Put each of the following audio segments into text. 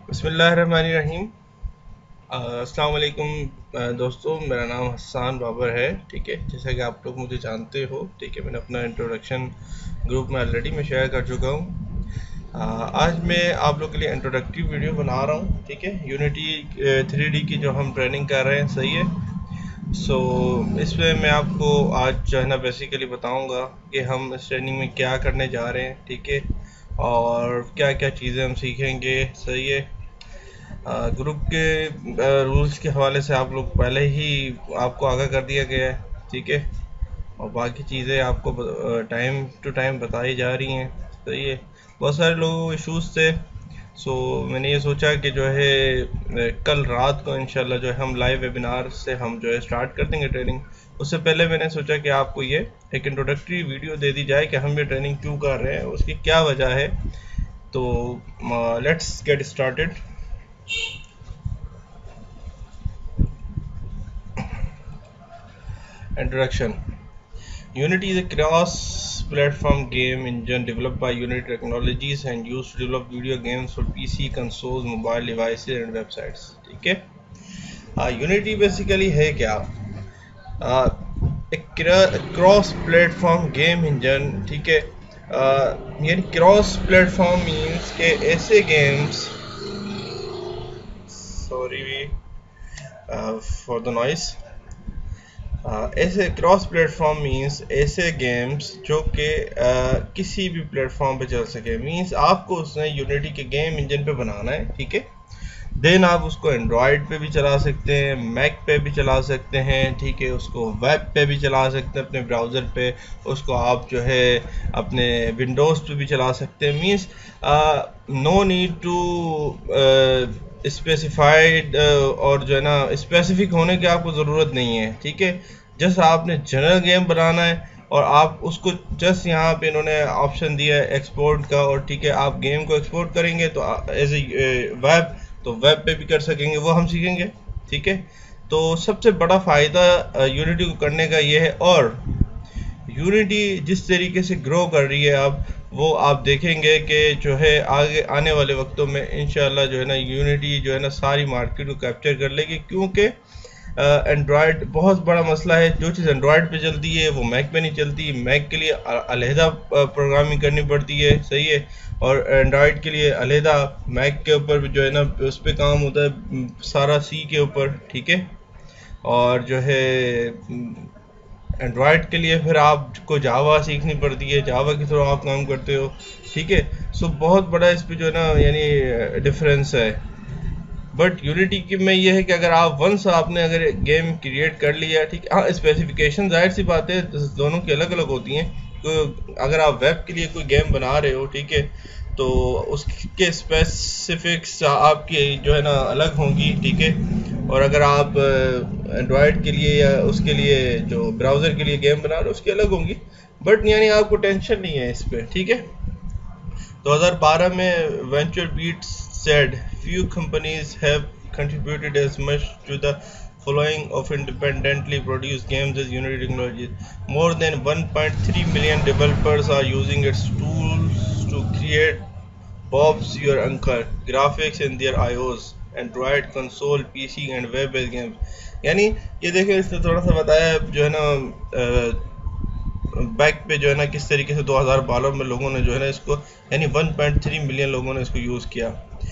बिस्मिल्लाहिर्रहमानिर्रहीम। अस्सलाम वालेकुम दोस्तों, मेरा नाम हसन बाबर है। ठीक है, जैसा कि आप लोग मुझे जानते हो, ठीक है, मैंने अपना इंट्रोडक्शन ग्रुप में ऑलरेडी मैं शेयर कर चुका हूँ। आज मैं आप लोग के लिए इंट्रोडक्टिव वीडियो बना रहा हूँ। ठीक है, यूनिटी 3D की जो हम ट्रेनिंग कर रहे हैं, सही है। इसमें मैं आपको आज जो है ना बेसिकली बताऊंगा कि हम इस ट्रेनिंग में क्या करने जा रहे हैं। ठीक है, और क्या क्या चीज़ें हम सीखेंगे, सही है। ग्रुप के रूल्स के हवाले से आप लोग पहले ही आपको आगाह कर दिया गया है। ठीक है, और बाकी चीज़ें आपको टाइम टू टाइम बताई जा रही हैं, सही है। बहुत सारे लोगों को इश्यूज थे, मैंने ये सोचा कि जो है कल रात को इंशाल्लाह जो है हम लाइव वेबिनार से हम जो है स्टार्ट कर देंगे ट्रेनिंग। उससे पहले मैंने सोचा कि आपको ये एक इंट्रोडक्टरी वीडियो दे दी जाए कि हम ये ट्रेनिंग क्यों कर रहे हैं, उसकी क्या वजह है। तो let's get started. Introduction. Unity is a cross-platform game engine developed by Unity Technologies and used to develop video games for PC, consoles, mobile devices and websites. ठीक है, Unity बेसिकली है क्या? एक क्रॉस प्लेटफॉर्म गेम इंजन। ठीक है, यानी cross platform means के ऐसे games, sorry for the noise, ऐसे क्रॉस प्लेटफॉर्म मींस ऐसे गेम्स जो कि किसी भी प्लेटफॉर्म पे चल सके। मींस आपको उसने यूनिटी के गेम इंजन पे बनाना है। ठीक है, देन आप उसको एंड्रॉयड पे भी चला सकते हैं, मैक पे भी चला सकते हैं। ठीक है, उसको वेब पे भी चला सकते हैं, अपने ब्राउज़र पे। उसको आप जो है अपने विंडोज़ पे भी चला सकते हैं। Means no need to specified और जो है ना स्पेसिफिक होने की आपको ज़रूरत नहीं है। ठीक है, जस्ट आपने जनरल गेम बनाना है और आप उसको जस्ट यहाँ पे इन्होंने ऑप्शन दिया है एक्सपोर्ट का। और ठीक है, आप गेम को एक्सपोर्ट करेंगे तो एज ए वेब, तो वेब पे भी कर सकेंगे, वो हम सीखेंगे। ठीक है, तो सबसे बड़ा फ़ायदा यूनिटी को करने का ये है। और यूनिटी जिस तरीके से ग्रो कर रही है अब, वो आप देखेंगे कि जो है आगे आने वाले वक्तों में इंशाल्लाह जो है ना यूनिटी जो है ना सारी मार्केट को कैप्चर कर लेगी। क्योंकि एंड्रॉयड बहुत बड़ा मसला है। जो चीज़ एंड्रॉयड पे चलती है वो मैक पे नहीं चलती। मैक के लिए अलहदा प्रोग्रामिंग करनी पड़ती है, सही है। और एंड्रॉयड के लिए अलहदा, मैक के ऊपर जो है ना उस पर काम होता है सारा सी के ऊपर। ठीक है, और जो है एंड्रॉयड के लिए फिर आपको जावा सीखनी पड़ती है, जावा के थ्रू आप काम करते हो। ठीक है, बहुत बड़ा इस पे जो है ना यानी डिफरेंस है। बट यूनिटी की में ये है कि अगर आप वंस आपने अगर गेम क्रिएट कर लिया, ठीक है, हाँ स्पेसिफिकेशन जाहिर सी बात है दोनों की अलग अलग होती हैं। तो अगर आप वेब के लिए कोई गेम बना रहे हो, ठीक है, तो उसके स्पेसिफिक्स आपकी जो है ना अलग होंगी। ठीक है, और अगर आप एंड्रॉयड के लिए या उसके लिए जो ब्राउज़र के लिए गेम बना रहे हो उसकी अलग होंगी। बट यानी आपको टेंशन नहीं है इस पर। ठीक है, 2012 में Venture Beats said few companies have contributed as much to the following of independently produced games as Unity Technologies. More than 1.3 million developers are using its tools to create Bob's Your Uncle graphics in their iOS, Android, console, PC and web-based games. यानी ये देखें, इसने थोड़ा सा बताया जो है ना बैक पे जो है ना किस तरीके से 2012 में लोगों ने जो है ना इसको यानी 1.3 मिलियन लोगों ने इसको यूज़ किया।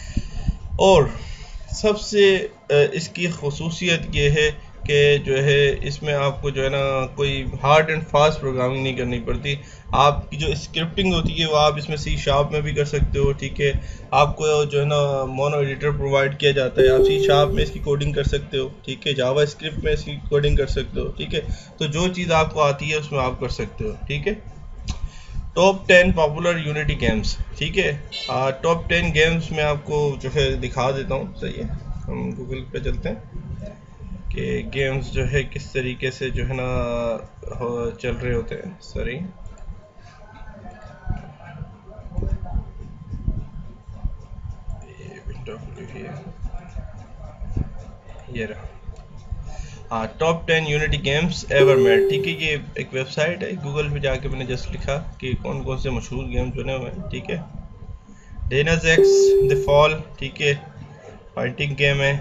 और सबसे इसकी खसूसियत ये है कि जो है इसमें आपको जो है ना कोई हार्ड एंड फास्ट प्रोग्रामिंग नहीं करनी पड़ती। आपकी जो स्क्रिप्टिंग होती है वो आप इसमें सी शार्प में भी कर सकते हो। ठीक है, आपको जो है ना मोनो एडिटर प्रोवाइड किया जाता है, आप सी शार्प में इसकी कोडिंग कर सकते हो। ठीक है, जावा स्क्रिप्ट में इसकी कोडिंग कर सकते हो। ठीक है, तो जो चीज़ आपको आती है उसमें आप कर सकते हो। ठीक है, टॉप 10 पॉपुलर यूनिटी गेम्स। ठीक है, टॉप 10 गेम्स में आपको जो है दिखा देता हूँ, सही है। हम गूगल पे चलते हैं कि गेम्स जो है किस तरीके से जो है ना चल रहे होते हैं। सॉरी, ये रहा, हाँ, top 10 Unity games ever made. ठीक है, ये एक वेबसाइट है, गूगल पे जाके मैंने जस्ट लिखा कि कौन कौन से मशहूर गेम चुने हुए हैं। ठीक है, डेनस एक्स, द फॉल, ठीक है, फाइटिंग गेम है।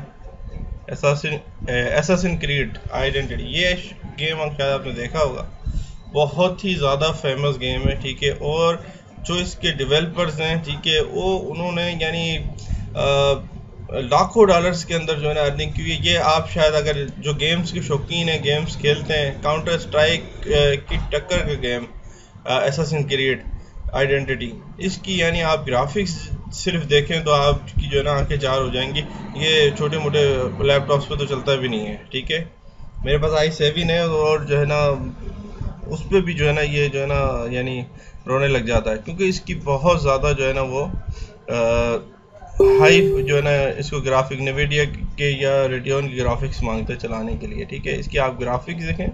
एसासिन क्रीड आइडेंटिटी, ये गेम शायद आपने देखा होगा, बहुत ही ज़्यादा फेमस गेम है, ठीक है। और जो इसके डेवलपर्स हैं, ठीक है, वो उन्होंने यानी लाखों डॉलर्स के अंदर जो है ना अर्निंग की। ये आप शायद अगर जो गेम्स के शौकीन हैं, गेम्स खेलते हैं, काउंटर स्ट्राइक की टक्कर का गेम एसासिन क्रीड आइडेंटिटी, इसकी यानी आप ग्राफिक्स सिर्फ देखें तो आपकी जो है ना आंखें चार हो जाएंगी। ये छोटे मोटे लैपटॉप्स पे तो चलता भी नहीं है, ठीक है। मेरे पास i7 है और जो है ना उस पर भी जो है ना ये जो है ना यानी रोने लग जाता है, क्योंकि इसकी बहुत ज़्यादा जो है ना वो हाई जो है ना इसको ग्राफिक NVIDIA के या रेडियन की ग्राफिक्स मांगते हैं चलाने के लिए, ठीक है। इसकी आप ग्राफिक्स देखें,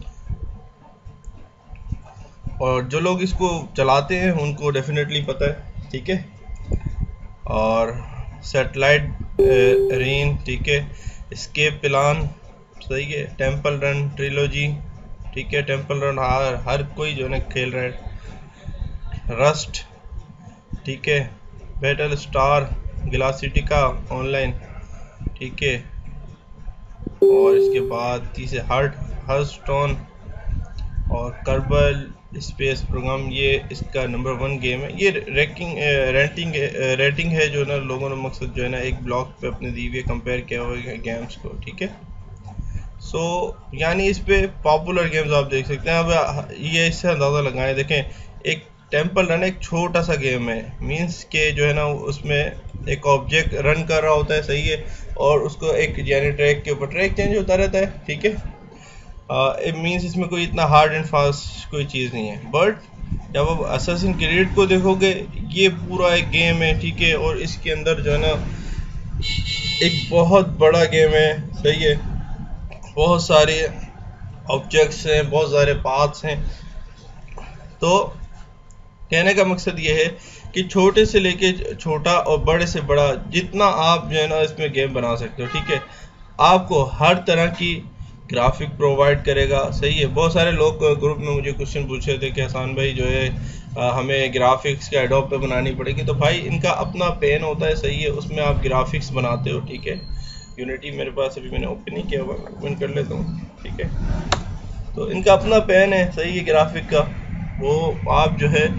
और जो लोग इसको चलाते हैं उनको डेफिनेटली पता है, ठीक है। और सैटेलाइट रेन, ठीक है, एस्केप प्लान, सही है, टेंपल रन ट्रिलॉजी, ठीक है, टेंपल रन हर कोई जो है ना खेल रहा है। रस्ट, ठीक है, बैटल स्टार ग्लासिटिका ऑनलाइन, ठीक है। और इसके बाद तीसरे हर्टस्टोन और कर्बल स्पेस प्रोग्राम, ये इसका नंबर 1 गेम है। ये रेटिंग है जो ना लोगों ने मकसद जो है ना एक ब्लॉग पे अपने दी हुई कंपेयर किया हुआ गेम्स को, ठीक है। सो यानी इस पे पॉपुलर गेम्स आप देख सकते हैं। अब ये इससे अंदाज़ा लगाएं, देखें, एक टेंपल रन एक छोटा सा गेम है, मींस के जो है ना उसमें एक ऑब्जेक्ट रन कर रहा होता है, सही है, और उसको एक यानी ट्रैक के ऊपर ट्रैक चेंज होता रहता है, ठीक है। इट मींस इसमें कोई इतना हार्ड एंड फास्ट कोई चीज़ नहीं है। बट जब आप एसासिन क्रीड को देखोगे, ये पूरा एक गेम है, ठीक है, और इसके अंदर जो है ना एक बहुत बड़ा गेम है, सही है, बहुत सारे ऑब्जेक्ट्स हैं, बहुत सारे पाथ्स हैं। तो कहने का मकसद ये है कि छोटे से लेके छोटा और बड़े से बड़ा जितना आप जो है ना इसमें गेम बना सकते हो, ठीक है। आपको हर तरह की ग्राफिक प्रोवाइड करेगा, सही है। बहुत सारे लोग ग्रुप में मुझे क्वेश्चन पूछ रहे थे कि हसान भाई जो है हमें ग्राफिक्स के एडोब पे बनानी पड़ेगी। तो भाई इनका अपना पेन होता है, सही है, उसमें आप ग्राफिक्स बनाते हो, ठीक है। यूनिटी मेरे पास अभी मैंने ओपन नहीं किया हुआ, ओपन कर लेता हूँ, ठीक है। तो इनका अपना पेन है, सही है, ग्राफिक का, वो आप जो है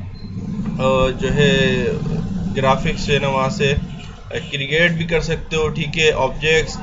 ग्राफिक्स जो है ना वहाँ से क्रिएट भी कर सकते हो, ठीक है। ऑब्जेक्ट्स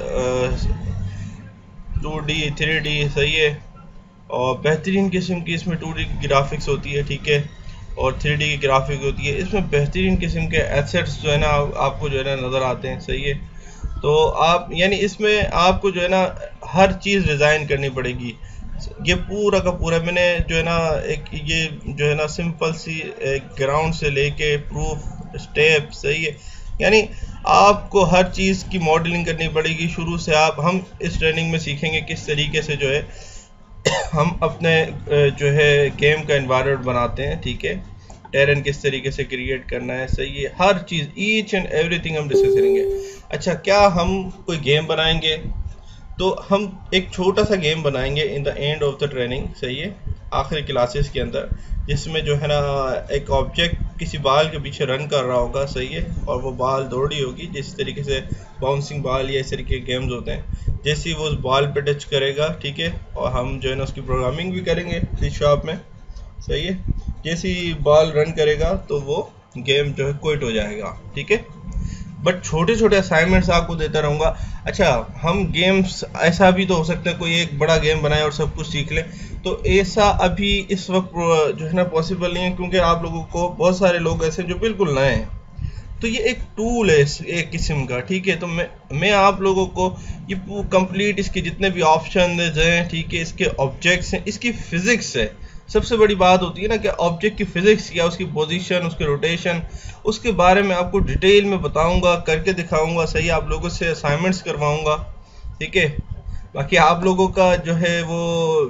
2D 3D, सही है, और बेहतरीन किस्म की इसमें 2D की ग्राफिक्स होती है, ठीक है, और 3D की ग्राफिक होती है। इसमें बेहतरीन किस्म के एसेट्स जो है ना आपको जो है ना नज़र आते हैं, सही है। तो आप यानी इसमें आपको जो है ना हर चीज़ डिज़ाइन करनी पड़ेगी। ये पूरा का पूरा मैंने जो है ना एक ये जो है ना सिंपल सी ग्राउंड से लेके प्रूफ स्टेप, सही है, यानी आपको हर चीज़ की मॉडलिंग करनी पड़ेगी शुरू से। हम इस ट्रेनिंग में सीखेंगे किस तरीके से जो है हम अपने जो है गेम का एनवायरनमेंट बनाते हैं, ठीक है, टेरेन किस तरीके से क्रिएट करना है, सही है, हर चीज़ ईच एंड एवरीथिंग हम डिस्कस करेंगे। अच्छा, क्या हम कोई गेम बनाएंगे तो हम एक छोटा सा गेम बनाएंगे in the end of the training, सही है, आखिरी क्लासेस के अंदर, जिसमें जो है ना एक ऑब्जेक्ट किसी बाल के पीछे रन कर रहा होगा, सही है, और वो बाल दौड़ रही होगी, जिस तरीके से बाउंसिंग बाल या इस तरीके के गेम्स होते हैं। जैसे ही वो उस बाल पे टच करेगा, ठीक है, और हम जो है ना उसकी प्रोग्रामिंग भी करेंगे सी शार्प में, सही है। जैसे ही बॉल रन करेगा तो वो गेम जो है क्विट हो जाएगा, ठीक है। बट छोटे छोटे असाइनमेंट्स आपको देता रहूँगा। अच्छा, हम गेम्स ऐसा भी तो हो सकता है कोई एक बड़ा गेम बनाए और सब कुछ सीख ले, तो ऐसा अभी इस वक्त जो है ना पॉसिबल नहीं है, क्योंकि आप लोगों को बहुत सारे लोग ऐसे जो बिल्कुल नए हैं। तो ये एक टूल है एक किस्म का, ठीक है। तो मैं आप लोगों को ये कंप्लीट इसके जितने भी ऑप्शन हैं, ठीक है, इसके ऑब्जेक्ट्स हैं, इसकी फिजिक्स है। सबसे बड़ी बात होती है ना कि ऑब्जेक्ट की फिजिक्स या उसकी पोजीशन, उसके रोटेशन, उसके बारे में आपको डिटेल में बताऊंगा, करके दिखाऊंगा, सही, आप लोगों से असाइनमेंट्स करवाऊंगा, ठीक है। बाकी आप लोगों का जो है वो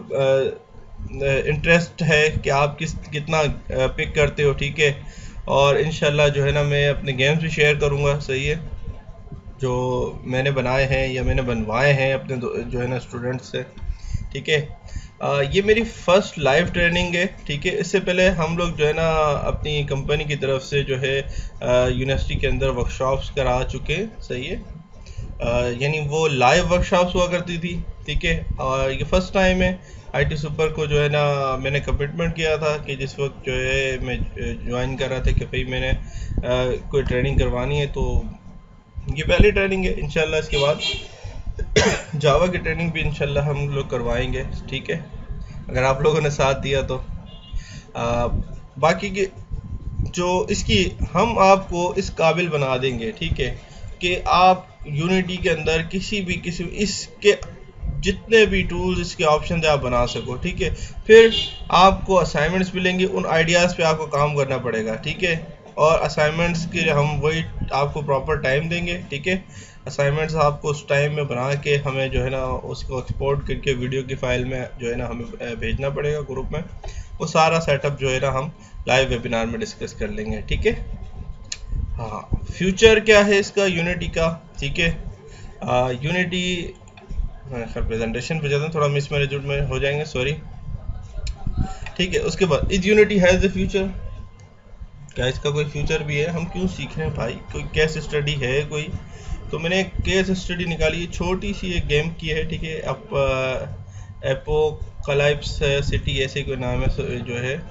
इंटरेस्ट है कि आप कितना पिक करते हो, ठीक है। और इंशाल्लाह जो है ना मैं अपने गेम्स भी शेयर करूंगा, सही है, जो मैंने बनाए हैं या मैंने बनवाए हैं अपने जो है ना स्टूडेंट्स से। ठीक है। ये मेरी फर्स्ट लाइव ट्रेनिंग है, ठीक है। इससे पहले हम लोग जो है ना अपनी कंपनी की तरफ से जो है यूनिवर्सिटी के अंदर वर्कशॉप्स करा चुके हैं, सही है। यानी वो लाइव वर्कशॉप्स हुआ करती थी, ठीक है। और ये फर्स्ट टाइम है आईटी सुपर को जो है ना मैंने कमिटमेंट किया था कि जिस वक्त जो है मैं ज्वाइन कर रहा था कि भाई मैंने कोई ट्रेनिंग करवानी है, तो ये पहली ट्रेनिंग है। इंशाल्लाह इसके बाद जावा की ट्रेनिंग भी इंशाल्लाह हम लोग करवाएंगे, ठीक है, अगर आप लोगों ने साथ दिया तो। बाकी की जो इसकी हम आपको इस काबिल बना देंगे, ठीक है, कि आप यूनिटी के अंदर किसी भी इसके जितने भी टूल्स इसके ऑप्शन आप बना सको, ठीक है। फिर आपको असाइनमेंट्स मिलेंगे, उन आइडियाज़ पे आपको काम करना पड़ेगा, ठीक है। और असाइनमेंट्स के लिए हम वही आपको प्रॉपर टाइम देंगे, ठीक है। असाइनमेंट्स आपको उस टाइम में बना के हमें जो है ना उसको एक्सपोर्ट करके वीडियो की फाइल में जो है ना हमें भेजना पड़ेगा ग्रुप में। वो सारा सेटअप जो है ना हम लाइव वेबिनार में डिस्कस कर लेंगे, ठीक है। हाँ, फ्यूचर क्या है इसका यूनिटी का, ठीक है। यूनिटी प्रेजेंटेशन पे जाते हैं, थोड़ा मिसमैनेजमेंट में हो जाएंगे, सॉरी, ठीक है। उसके बाद is Unity has the future, क्या इसका कोई फ्यूचर भी है? हम क्यों सीख रहे हैं भाई? कोई केस स्टडी है कोई? तो मैंने एक केस स्टडी निकाली है, छोटी सी एक गेम की है, ठीक है। एपोकलाइप्स सिटी ऐसे कोई नाम है जो है,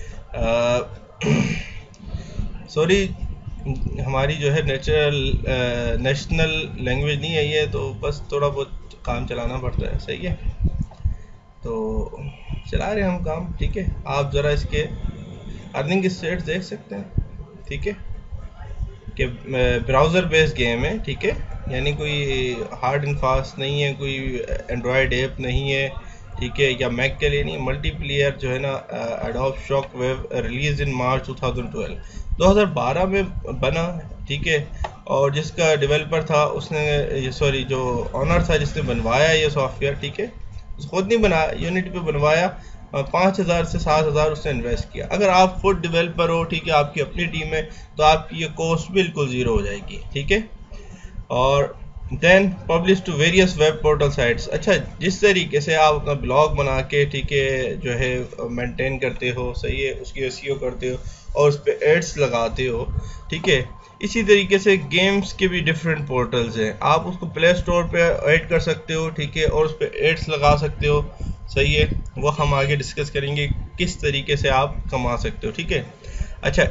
सॉरी हमारी जो है नेशनल लैंग्वेज नहीं है ये, तो बस थोड़ा बहुत काम चलाना पड़ता है, सही है। तो चला रहे हम काम, ठीक है। आप ज़रा इसके अर्निंग स्टेट्स देख सकते हैं, ठीक है, कि ब्राउज़र बेस्ड गेम है, ठीक है। यानी कोई हार्ड एंड फास्ट नहीं है, कोई एंड्रॉयड ऐप नहीं है, ठीक है, या मैक के लिए नहीं। मल्टीप्लेयर जो है ना Adobe Shockwave release in March 2012 में बना, ठीक है। और जिसका डेवलपर था उसने, सॉरी जो ऑनर था जिसने बनवाया ये सॉफ्टवेयर, ठीक है, खुद नहीं बनाया, यूनिटी पे बनवाया। 5,000 से 7,000 उसने इन्वेस्ट किया। अगर आप खुद डेवलपर हो, ठीक है, आपकी अपनी टीम है, तो आपकी ये कॉस्ट बिल्कुल ज़ीरो हो जाएगी, ठीक है। और then publish to various web portal sites. अच्छा, जिस तरीके से आप अपना ब्लॉग बना के, ठीक है, जो है मेंटेन करते हो, सही है, उसकी एसईओ करते हो और उस पर एड्स लगाते हो, ठीक है, इसी तरीके से गेम्स के भी डिफरेंट पोर्टल्स हैं। आप उसको प्ले स्टोर पे ऐड कर सकते हो, ठीक है, और उस पर एड्स लगा सकते हो, सही है। वो हम आगे डिस्कस करेंगे किस तरीके से आप कमा सकते हो, ठीक है। अच्छा,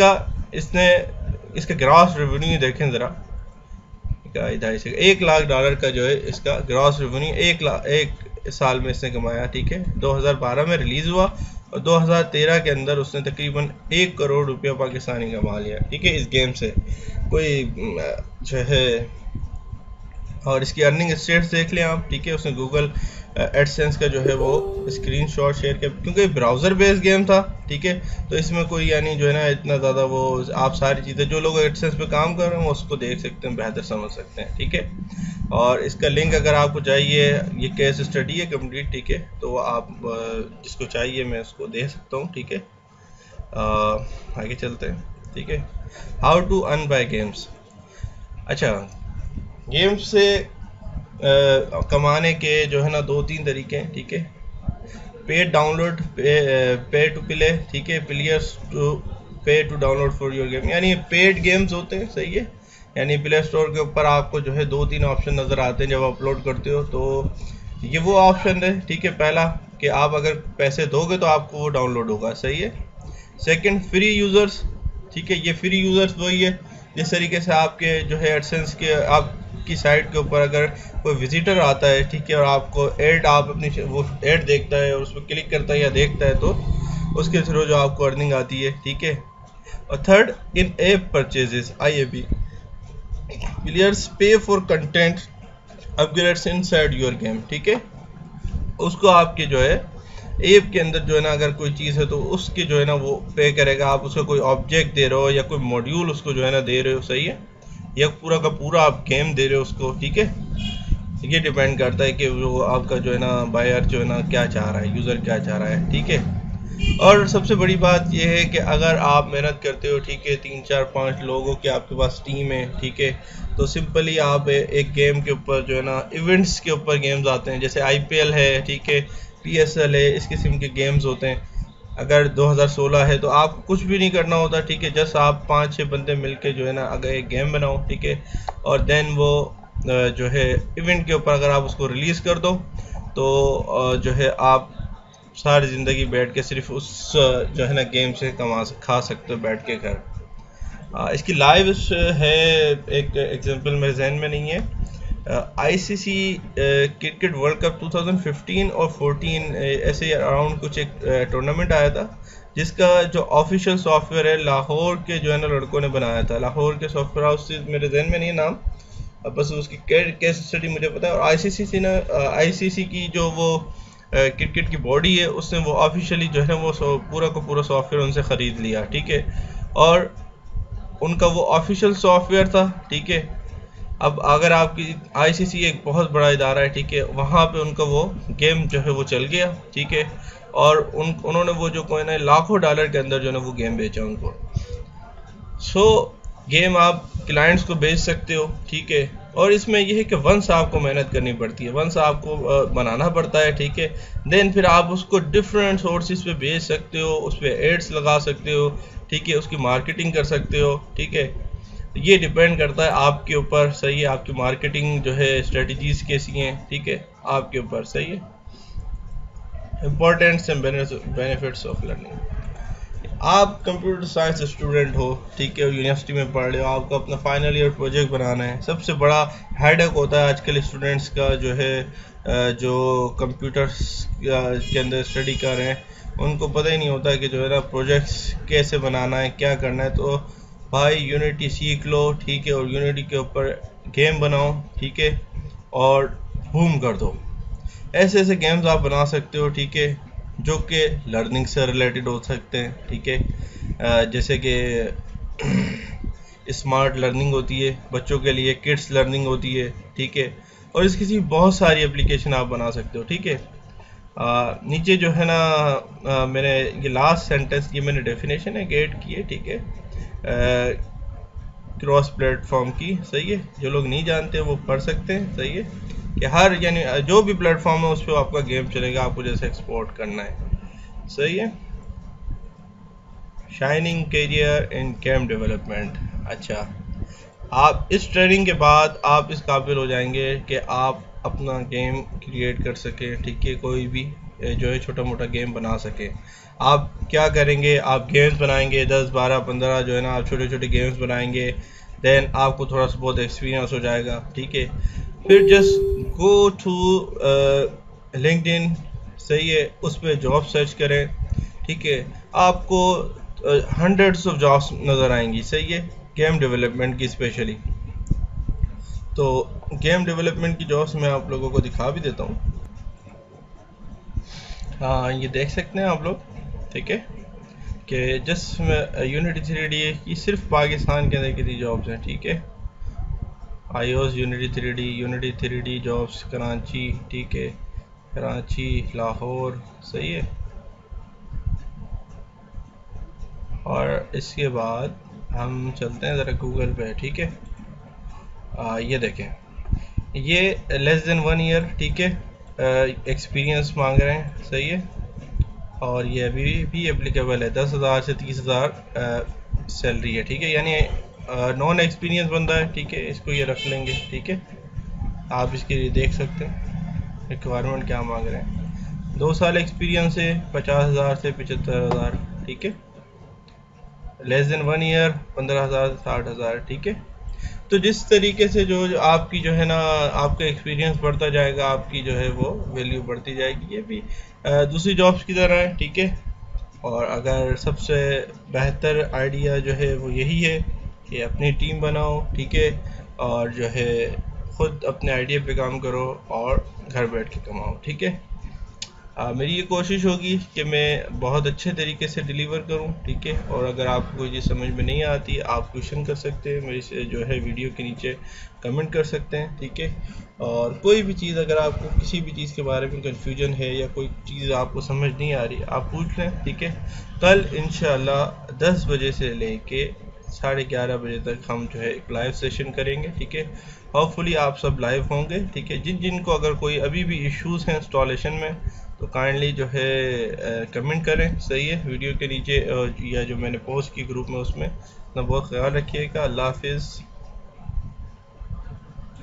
इसका ग्रॉस रेवेन्यू देखें ज़रा, $1 लाख का जो है इसका ग्रॉस रेवेन्यू 1 साल में इसने कमाया, ठीक है। 2012 में रिलीज़ हुआ और 2013 के अंदर उसने तकरीबन 1 करोड़ रुपया पाकिस्तानी कमा लिया, ठीक है, इस गेम से। कोई जो है, और इसकी अर्निंग स्टेट्स देख लें आप, ठीक है। उसने गूगल एडसेंस का जो है वो स्क्रीनशॉट शेयर किया, क्योंकि ब्राउज़र बेस्ड गेम था, ठीक है, तो इसमें कोई यानी जो है ना इतना ज़्यादा वो आप सारी चीज़ें जो लोग एडसेंस पे काम कर रहे हैं वो उसको देख सकते हैं, बेहतर समझ सकते हैं, ठीक है। और इसका लिंक अगर आपको चाहिए, ये केस स्टडी है कंप्लीट, ठीक है, तो आप जिसको चाहिए मैं उसको दे सकता हूँ, ठीक है। आगे चलते हैं, ठीक है। How to earn by games. अच्छा, गेम्स से कमाने के जो है ना 2-3 तरीके हैं, ठीक है। Paid download, pay to play, ठीक है, players to pay to download for your game, यानी पेड गेम्स होते हैं, सही है। यानी प्ले स्टोर के ऊपर आपको जो है 2-3 ऑप्शन नज़र आते हैं जब अपलोड करते हो, तो ये वो ऑप्शन है, ठीक है। पहला कि आप अगर पैसे दोगे तो आपको वो डाउनलोड होगा, सही है। सेकंड, फ्री यूज़र्स, ठीक है, ये फ्री यूज़र्स वही है जिस तरीके से आपके जो है एडसेंस के आपकी साइट के ऊपर अगर कोई विजिटर आता है, ठीक है, और आपको ऐड, आप अपनी वो ऐड देखता है और उस पर क्लिक करता है या देखता है, तो उसके थ्रू जो आपको अर्निंग आती है, ठीक है। और third, in app purchases, IAP, players pay for content upgrades inside your game, ठीक है। उसको आपके जो है ऐप के अंदर जो है ना अगर कोई चीज़ है तो उसके जो है ना वो पे करेगा। आप उसको कोई ऑब्जेक्ट दे रहे हो या कोई मॉड्यूल उसको जो है ना दे रहे हो, सही है, या पूरा का पूरा आप गेम दे रहे हो उसको, ठीक है। ये डिपेंड करता है कि वो आपका जो है ना बायर जो है ना क्या चाह रहा है, यूज़र क्या चाह रहा है, ठीक है। और सबसे बड़ी बात यह है कि अगर आप मेहनत करते हो, ठीक है, 3 4 5 लोगों की आपके पास टीम है, ठीक है, तो सिंपली आप एक गेम के ऊपर जो है ना, इवेंट्स के ऊपर गेम्स आते हैं, जैसे IPL है, ठीक है, PSL है, इस किस्म के गेम्स होते हैं। अगर 2016 है तो आपको कुछ भी नहीं करना होता, ठीक है, जस्ट आप 5 6 बंदे मिलके जो है ना अगर एक गेम बनाओ, ठीक है, और देन वो जो है इवेंट के ऊपर अगर आप उसको रिलीज़ कर दो तो जो है आप सारी ज़िंदगी बैठ के सिर्फ उस जो है ना गेम से खा सकते हो बैठ के घर। इसकी लाइव है, एक एग्जांपल मेरे जहन में नहीं है। ICC क्रिकेट वर्ल्ड कप 2015 और 14 ऐसे अराउंड कुछ एक टूर्नामेंट आया था, जिसका जो ऑफिशियल सॉफ्टवेयर है लाहौर के जो है ना लड़कों ने बनाया था। लाहौर के सॉफ्टवेयर हाउस मेरे जहन में नहीं है नाम, बस उसकी केस स्टडी मुझे पता है। और ICC की जो वो क्रिकेट की बॉडी है, उसने वो ऑफिशियली जो है ना वो पूरा का पूरा सॉफ्टवेयर उनसे ख़रीद लिया, ठीक है, और उनका वो ऑफिशियल सॉफ्टवेयर था, ठीक है। अब अगर आपकी ICC एक बहुत बड़ा इदारा है, ठीक है, वहाँ पे उनका वो गेम जो है वो चल गया, ठीक है, और उन्होंने वो जो कोई ना लाखों डॉलर के अंदर जो है वो गेम बेचा उनको। गेम आप क्लाइंट्स को बेच सकते हो, ठीक है, और इसमें यह है कि वंस आपको मेहनत करनी पड़ती है, वंस आपको बनाना पड़ता है, ठीक है, देन फिर आप उसको डिफरेंट सोर्सेज पे बेच सकते हो, उस पर एड्स लगा सकते हो, ठीक है, उसकी मार्केटिंग कर सकते हो, ठीक है। ये डिपेंड करता है आपके ऊपर, सही है, आपकी मार्केटिंग जो है स्ट्रेटजीज कैसी हैं, ठीक है, आपके ऊपर, सही है। Importants and benefits of learning. आप कंप्यूटर साइंस स्टूडेंट हो, ठीक है, यूनिवर्सिटी में पढ़ रहे हो, आपको अपना फाइनल ईयर प्रोजेक्ट बनाना है। सबसे बड़ा हेडेक होता है आजकल स्टूडेंट्स का जो है जो कंप्यूटर्स के अंदर स्टडी कर रहे हैं, उनको पता ही नहीं होता कि जो है ना प्रोजेक्ट्स कैसे बनाना है, क्या करना है। तो भाई यूनिटी सीख लो, ठीक है, और यूनिटी के ऊपर गेम बनाओ, ठीक है, और बूम कर दो। ऐसे ऐसे गेम्स आप बना सकते हो, ठीक है, जो कि लर्निंग से रिलेटेड हो सकते हैं, ठीक है, जैसे कि स्मार्ट लर्निंग होती है बच्चों के लिए, किड्स लर्निंग होती है, ठीक है, और इसकी बहुत सारी एप्लीकेशन आप बना सकते हो, ठीक है। नीचे जो है ना मैंने ये लास्ट सेंटेंस की मैंने डेफिनेशन है गेट की है, ठीक है, क्रॉस प्लेटफॉर्म की, सही है। जो लोग नहीं जानते वो पढ़ सकते हैं, सही है, कि हर यानी जो भी प्लेटफॉर्म है उस पर आपका गेम चलेगा, आपको जैसे एक्सपोर्ट करना है, सही है। Shining career in game development. अच्छा, आप इस ट्रेनिंग के बाद आप इस काबिल हो जाएंगे कि आप अपना गेम क्रिएट कर सकें, ठीक है, कोई भी जो है छोटा मोटा गेम बना सके। आप क्या करेंगे, आप गेम्स बनाएंगे, 10 12 15 जो है ना आप छोटे छोटे गेम्स बनाएंगे, देन आपको थोड़ा सा बहुत एक्सपीरियंस हो जाएगा, ठीक है। फिर जस्ट गो टू लिंक्डइन, सही है, उस पर जॉब सर्च करें, ठीक है, आपको हंड्रेड्स ऑफ जॉब्स नज़र आएंगी, सही है, गेम डेवलपमेंट की स्पेशली। तो गेम डेवलपमेंट की जॉब्स मैं आप लोगों को दिखा भी देता हूँ। हाँ, ये देख सकते हैं आप लोग, ठीक है, कि जस्ट यूनिटी 3D की सिर्फ पाकिस्तान के अंदर कितनी जॉब्स हैं, ठीक है। iOS unity 3D jobs Karachi, ठीक है, कराची, लाहौर, सही है। और इसके बाद हम चलते हैं ज़रा गूगल पे, ठीक है। ये देखें, ये लेस देन 1 ईयर, ठीक है, एक्सपीरियंस मांग रहे हैं, सही है, और ये अभी भी एप्लीकेबल है। 10,000 से 30,000 सैलरी है, ठीक है, यानी नॉन एक्सपीरियंस बंदा है, ठीक है, इसको ये रख लेंगे, ठीक है। आप इसके लिए देख सकते हैं रिक्वायरमेंट क्या मांग रहे हैं। 2 साल एक्सपीरियंस है, 50,000 से 75,000, ठीक है। लेस देन 1 ईयर 15,000 60,000, ठीक है। तो जिस तरीके से जो आपकी जो है ना आपका एक्सपीरियंस बढ़ता जाएगा, आपकी जो है वो वैल्यू बढ़ती जाएगी। ये भी दूसरी जॉब्स की तरह है, ठीक है। और अगर सबसे बेहतर आइडिया जो है वो यही है कि अपनी टीम बनाओ, ठीक है, और जो है ख़ुद अपने आइडिया पे काम करो और घर बैठ के कमाओ, ठीक है। मेरी ये कोशिश होगी कि मैं बहुत अच्छे तरीके से डिलीवर करूं, ठीक है। और अगर आपको कोई चीज़ समझ में नहीं आती, आप क्वेश्चन कर सकते हैं मेरे से, जो है वीडियो के नीचे कमेंट कर सकते हैं, ठीक है। और कोई भी चीज़, अगर आपको किसी भी चीज़ के बारे में कन्फ्यूजन है या कोई चीज़ आपको समझ नहीं आ रही, आप पूछ लें, ठीक है। कल इंशाल्लाह 10 बजे से लेके 11:30 बजे तक हम जो है एक लाइव सेशन करेंगे, ठीक है। होपफुली आप सब लाइव होंगे, ठीक है। जिनको अगर कोई अभी भी इश्यूज़ हैं इंस्टॉलेशन में, तो काइंडली जो है कमेंट करें, सही है, वीडियो के नीचे, या जो मैंने पोस्ट की ग्रुप में उसमें। अपना बहुत ख्याल रखिएगा। अल्लाह हाफिज़।